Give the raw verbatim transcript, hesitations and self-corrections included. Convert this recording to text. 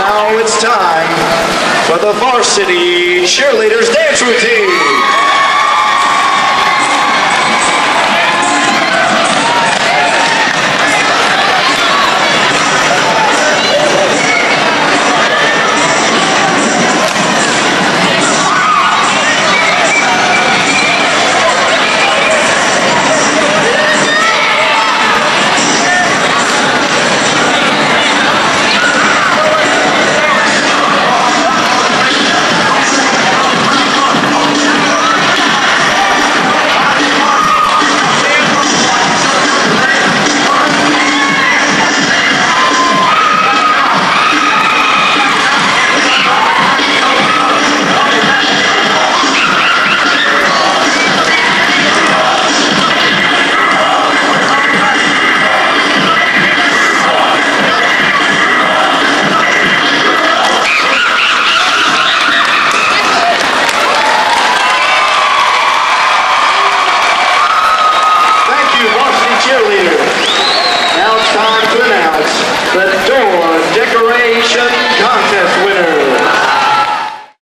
Now it's time for the Varsity Cheerleaders Dance Routine. Cheerleaders. Now it's time to announce the door decoration